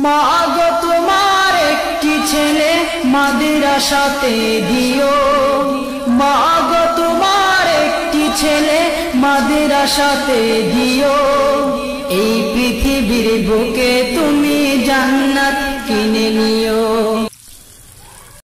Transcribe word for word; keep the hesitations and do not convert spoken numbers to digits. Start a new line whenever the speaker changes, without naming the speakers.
মা গো তোমার একটি ছেলে মাদ্রাসাতে দিও, মা গো তোমার একটি ছেলে মাদ্রাসাতে দিও। এই পৃথিবীর বুকে তুমি জান্নাত কিনে নিও।